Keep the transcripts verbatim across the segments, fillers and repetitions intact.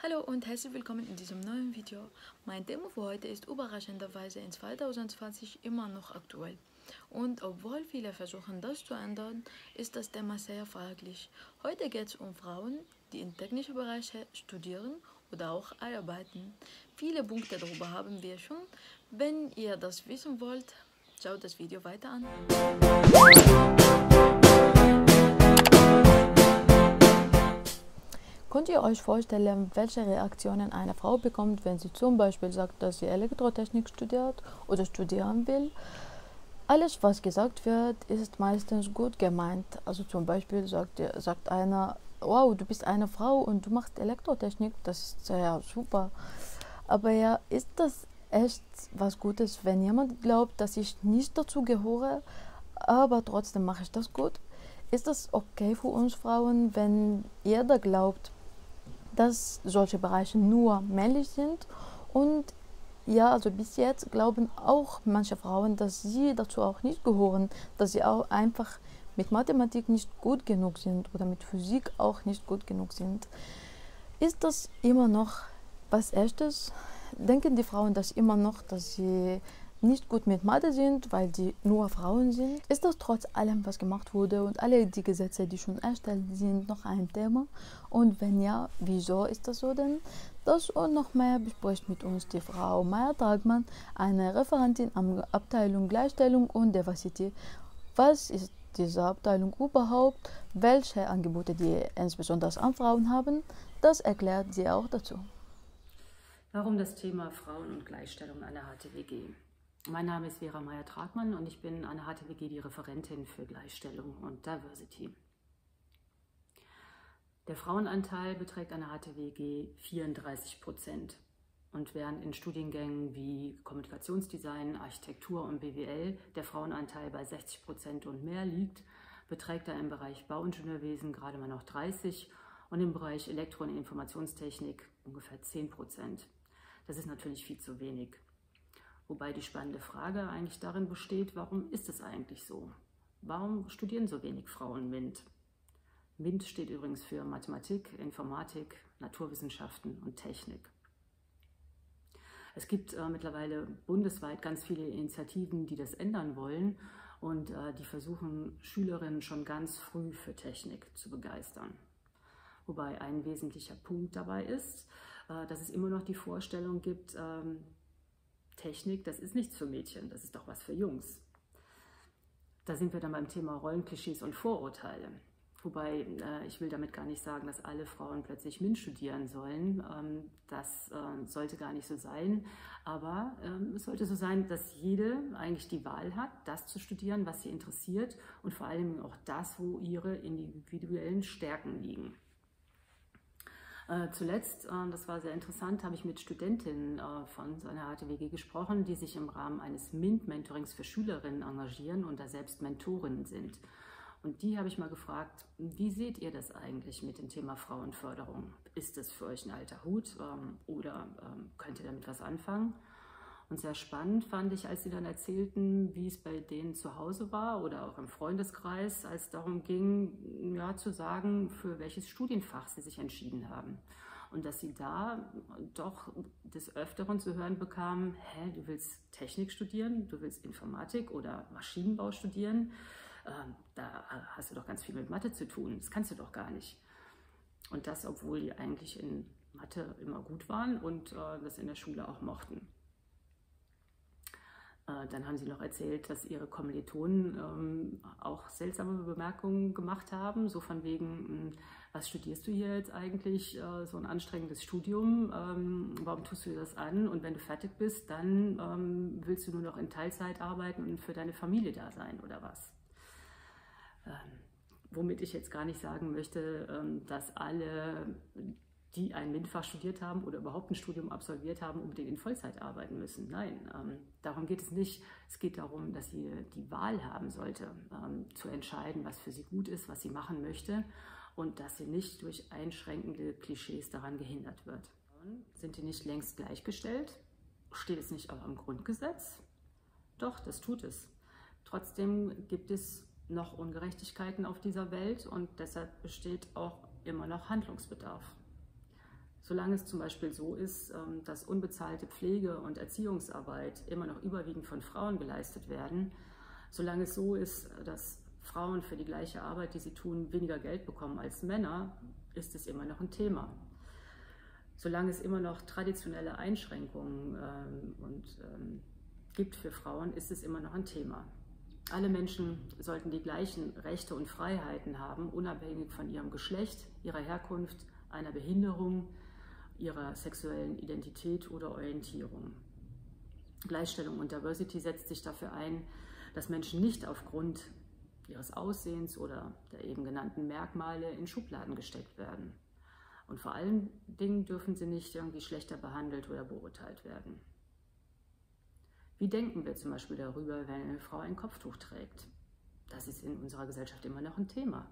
Hallo und herzlich willkommen in diesem neuen Video. Mein Thema für heute ist überraschenderweise in zweitausendzwanzig immer noch aktuell. Und obwohl viele versuchen, das zu ändern, ist das Thema sehr fraglich. Heute geht es um Frauen, die in technischen Bereichen studieren oder auch arbeiten. Viele Punkte darüber haben wir schon. Wenn ihr das wissen wollt, schaut das Video weiter an. Könnt ihr euch vorstellen, welche Reaktionen eine Frau bekommt, wenn sie zum Beispiel sagt, dass sie Elektrotechnik studiert oder studieren will? Alles, was gesagt wird, ist meistens gut gemeint. Also zum Beispiel sagt, sagt einer, wow, du bist eine Frau und du machst Elektrotechnik, das ist ja super. Aber ja, ist das echt was Gutes, wenn jemand glaubt, dass ich nicht dazu gehöre, aber trotzdem mache ich das gut? Ist das okay für uns Frauen, wenn jeder glaubt, dass solche Bereiche nur männlich sind? Und ja, also bis jetzt glauben auch manche Frauen, dass sie dazu auch nicht gehören, dass sie auch einfach mit Mathematik nicht gut genug sind oder mit Physik auch nicht gut genug sind. Ist das immer noch was Echtes? Denken die Frauen das immer noch, dass sie nicht gut mit Mathe sind, weil sie nur Frauen sind? Ist das trotz allem, was gemacht wurde und alle die Gesetze, die schon erstellt sind, noch ein Thema? Und wenn ja, wieso ist das so denn? Das und noch mehr bespricht mit uns die Frau Meyer-Tragmann, eine Referentin an der Abteilung Gleichstellung und Diversity. Was ist diese Abteilung überhaupt? Welche Angebote die insbesondere an Frauen haben? Das erklärt sie auch dazu. Warum das Thema Frauen und Gleichstellung an der H T W G? Mein Name ist Vera Meyer-Tragmann und ich bin an der H T W G die Referentin für Gleichstellung und Diversity. Der Frauenanteil beträgt an der H T W G vierunddreißig Prozent. Und während in Studiengängen wie Kommunikationsdesign, Architektur und B W L der Frauenanteil bei sechzig Prozent und mehr liegt, beträgt er im Bereich Bauingenieurwesen gerade mal noch dreißig Prozent und im Bereich Elektro- und Informationstechnik ungefähr zehn Prozent. Das ist natürlich viel zu wenig. Wobei die spannende Frage eigentlich darin besteht, warum ist es eigentlich so? Warum studieren so wenig Frauen MINT? MINT steht übrigens für Mathematik, Informatik, Naturwissenschaften und Technik. Es gibt äh, mittlerweile bundesweit ganz viele Initiativen, die das ändern wollen und äh, die versuchen, Schülerinnen schon ganz früh für Technik zu begeistern. Wobei ein wesentlicher Punkt dabei ist, äh, dass es immer noch die Vorstellung gibt, ähm, Technik, das ist nichts für Mädchen, das ist doch was für Jungs. Da sind wir dann beim Thema Rollenklischees und Vorurteile. Wobei, äh, ich will damit gar nicht sagen, dass alle Frauen plötzlich MINT studieren sollen. Ähm, das äh, sollte gar nicht so sein. Aber ähm, es sollte so sein, dass jede eigentlich die Wahl hat, das zu studieren, was sie interessiert und vor allem auch das, wo ihre individuellen Stärken liegen. Äh, zuletzt, äh, das war sehr interessant, habe ich mit Studentinnen äh, von so einer H T W G gesprochen, die sich im Rahmen eines MINT-Mentorings für Schülerinnen engagieren und da selbst Mentorinnen sind. Und die habe ich mal gefragt, wie seht ihr das eigentlich mit dem Thema Frauenförderung? Ist das für euch ein alter Hut ähm, oder ähm, könnt ihr damit was anfangen? Und sehr spannend fand ich, als sie dann erzählten, wie es bei denen zu Hause war oder auch im Freundeskreis, als es darum ging, ja, zu sagen, für welches Studienfach sie sich entschieden haben. Und dass sie da doch des Öfteren zu hören bekamen, hä, du willst Technik studieren, du willst Informatik oder Maschinenbau studieren, ähm, da hast du doch ganz viel mit Mathe zu tun, das kannst du doch gar nicht. Und das, obwohl die eigentlich in Mathe immer gut waren und äh, das in der Schule auch mochten. Dann haben sie noch erzählt, dass ihre Kommilitonen ähm, auch seltsame Bemerkungen gemacht haben, so von wegen, was studierst du hier jetzt eigentlich, äh, so ein anstrengendes Studium, ähm, warum tust du dir das an und wenn du fertig bist, dann ähm, willst du nur noch in Teilzeit arbeiten und für deine Familie da sein oder was? Ähm, womit ich jetzt gar nicht sagen möchte, ähm, dass alle, die ein MINT-Fach studiert haben oder überhaupt ein Studium absolviert haben, unbedingt in Vollzeit arbeiten müssen. Nein, ähm, darum geht es nicht. Es geht darum, dass sie die Wahl haben sollte, ähm, zu entscheiden, was für sie gut ist, was sie machen möchte und dass sie nicht durch einschränkende Klischees daran gehindert wird. Sind die nicht längst gleichgestellt? Steht es nicht auch im Grundgesetz? Doch, das tut es. Trotzdem gibt es noch Ungerechtigkeiten auf dieser Welt und deshalb besteht auch immer noch Handlungsbedarf. Solange es zum Beispiel so ist, dass unbezahlte Pflege- und Erziehungsarbeit immer noch überwiegend von Frauen geleistet werden, solange es so ist, dass Frauen für die gleiche Arbeit, die sie tun, weniger Geld bekommen als Männer, ist es immer noch ein Thema. Solange es immer noch traditionelle Einschränkungen ähm, und, ähm, gibt für Frauen, ist es immer noch ein Thema. Alle Menschen sollten die gleichen Rechte und Freiheiten haben, unabhängig von ihrem Geschlecht, ihrer Herkunft, einer Behinderung, ihrer sexuellen Identität oder Orientierung. Gleichstellung und Diversity setzt sich dafür ein, dass Menschen nicht aufgrund ihres Aussehens oder der eben genannten Merkmale in Schubladen gesteckt werden. Und vor allen Dingen dürfen sie nicht irgendwie schlechter behandelt oder beurteilt werden. Wie denken wir zum Beispiel darüber, wenn eine Frau ein Kopftuch trägt? Das ist in unserer Gesellschaft immer noch ein Thema.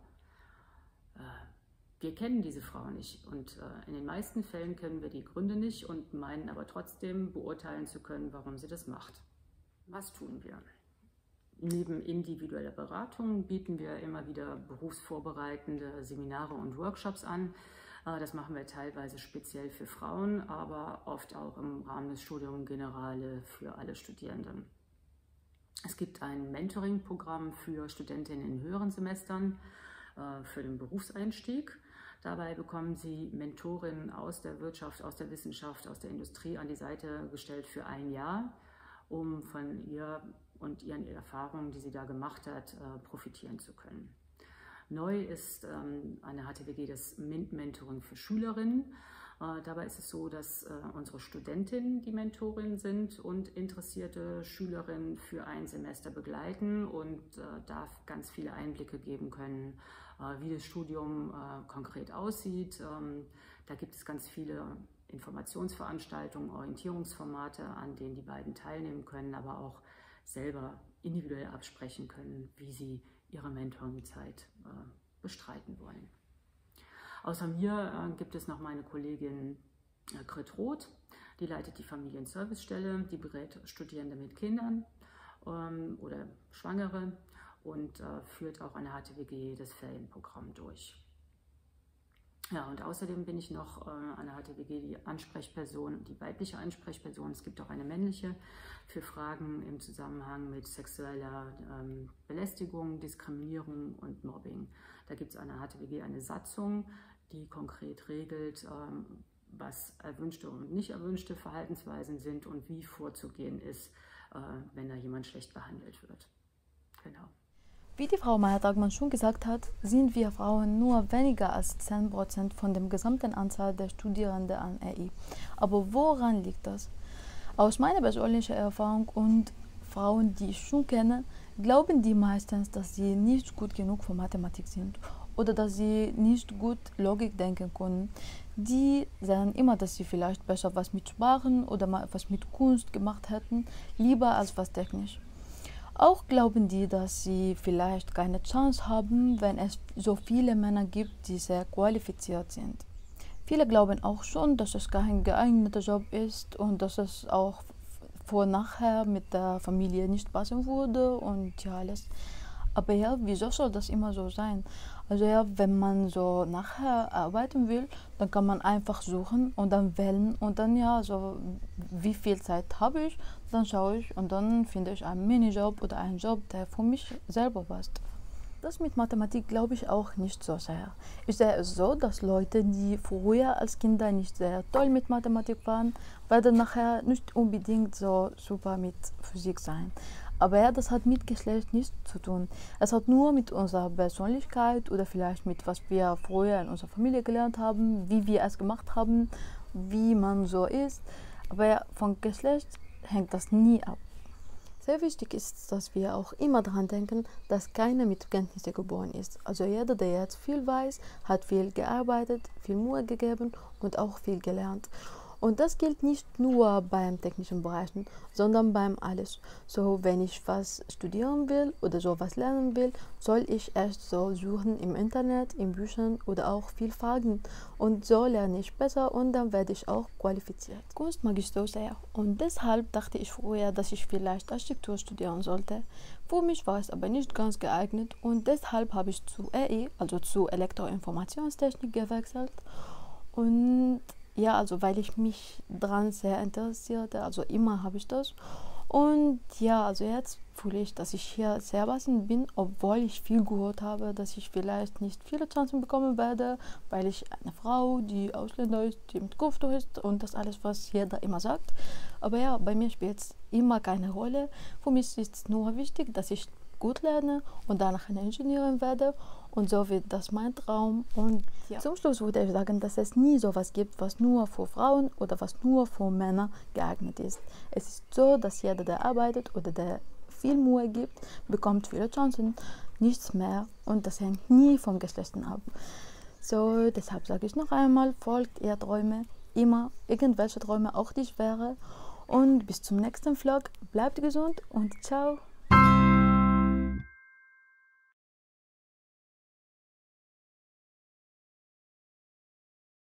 Wir kennen diese Frau nicht und in den meisten Fällen kennen wir die Gründe nicht und meinen aber trotzdem beurteilen zu können, warum sie das macht. Was tun wir? Neben individueller Beratung bieten wir immer wieder berufsvorbereitende Seminare und Workshops an. Das machen wir teilweise speziell für Frauen, aber oft auch im Rahmen des Studium Generale für alle Studierenden. Es gibt ein Mentoring-Programm für Studentinnen in höheren Semestern für den Berufseinstieg. Dabei bekommen sie Mentorinnen aus der Wirtschaft, aus der Wissenschaft, aus der Industrie an die Seite gestellt für ein Jahr, um von ihr und ihren Erfahrungen, die sie da gemacht hat, profitieren zu können. Neu ist ähm, eine H T W G das MINT-Mentoring für Schülerinnen. Äh, dabei ist es so, dass äh, unsere Studentinnen die Mentorinnen sind und interessierte Schülerinnen für ein Semester begleiten und äh, da ganz viele Einblicke geben können, äh, wie das Studium äh, konkret aussieht. Ähm, da gibt es ganz viele Informationsveranstaltungen, Orientierungsformate, an denen die beiden teilnehmen können, aber auch selber individuell absprechen können, wie sie ihre Mentoringzeit äh, bestreiten wollen. Außer mir äh, gibt es noch meine Kollegin äh, Grit Roth, die leitet die Familienservicestelle, die berät Studierende mit Kindern ähm, oder Schwangere und äh, führt auch an der H T W G das Ferienprogramm durch. Ja, und außerdem bin ich noch äh, an der H T W G die Ansprechperson, die weibliche Ansprechperson. Es gibt auch eine männliche für Fragen im Zusammenhang mit sexueller ähm, Belästigung, Diskriminierung und Mobbing. Da gibt es an der H T W G eine Satzung, die konkret regelt, ähm, was erwünschte und nicht erwünschte Verhaltensweisen sind und wie vorzugehen ist, äh, wenn da jemand schlecht behandelt wird. Genau. Wie die Frau Meyer-Dagmann schon gesagt hat, sind wir Frauen nur weniger als zehn Prozent von der gesamten Anzahl der Studierenden an R I. Aber woran liegt das? Aus meiner persönlichen Erfahrung und Frauen, die ich schon kenne, glauben die meistens, dass sie nicht gut genug für Mathematik sind oder dass sie nicht gut Logik denken können. Die sagen immer, dass sie vielleicht besser was mit Sprachen oder mal was mit Kunst gemacht hätten, lieber als was technisch. Auch glauben die, dass sie vielleicht keine Chance haben, wenn es so viele Männer gibt, die sehr qualifiziert sind. Viele glauben auch schon, dass es kein geeigneter Job ist und dass es auch vor nachher mit der Familie nicht passen würde und ja alles. Aber ja, wieso soll das immer so sein? Also ja, wenn man so nachher arbeiten will, dann kann man einfach suchen und dann wählen und dann ja, so wie viel Zeit habe ich, dann schaue ich und dann finde ich einen Minijob oder einen Job, der für mich selber passt. Das mit Mathematik glaube ich auch nicht so sehr. Ich sehe es so, dass Leute, die früher als Kinder nicht sehr toll mit Mathematik waren, werden nachher nicht unbedingt so super mit Physik sein. Aber ja, das hat mit Geschlecht nichts zu tun. Es hat nur mit unserer Persönlichkeit oder vielleicht mit was wir früher in unserer Familie gelernt haben, wie wir es gemacht haben, wie man so ist. Aber ja, von Geschlecht hängt das nie ab. Sehr wichtig ist, dass wir auch immer daran denken, dass keiner mit Kenntnissen geboren ist. Also jeder, der jetzt viel weiß, hat viel gearbeitet, viel Mühe gegeben und auch viel gelernt. Und das gilt nicht nur beim technischen Bereichen, sondern beim alles. So, wenn ich was studieren will oder sowas lernen will, soll ich erst so suchen im Internet, in Büchern oder auch viel fragen. Und so lerne ich besser und dann werde ich auch qualifiziert. Kunst mag ich so sehr und deshalb dachte ich früher, dass ich vielleicht Architektur studieren sollte. Für mich war es aber nicht ganz geeignet und deshalb habe ich zu R I, also zu Elektroinformationstechnik gewechselt. Und ja, also weil ich mich daran sehr interessierte, also immer habe ich das. Und ja, also jetzt fühle ich, dass ich hier sehr passend bin, obwohl ich viel gehört habe, dass ich vielleicht nicht viele Chancen bekommen werde, weil ich eine Frau, die Ausländer ist, die mit Kopftuch ist und das alles, was jeder immer sagt. Aber ja, bei mir spielt es immer keine Rolle. Für mich ist es nur wichtig, dass ich gut lerne und danach eine Ingenieurin werde, und so wird das mein Traum. Und ja. Zum Schluss würde ich sagen, dass es nie sowas gibt, was nur für Frauen oder was nur für Männer geeignet ist. Es ist so, dass jeder, der arbeitet oder der viel Mühe gibt, bekommt viele Chancen, nichts mehr, und das hängt nie vom Geschlecht ab. So, deshalb sage ich noch einmal, folgt ihr Träume, immer irgendwelche Träume, auch die schwere, und bis zum nächsten Vlog, bleibt gesund und ciao!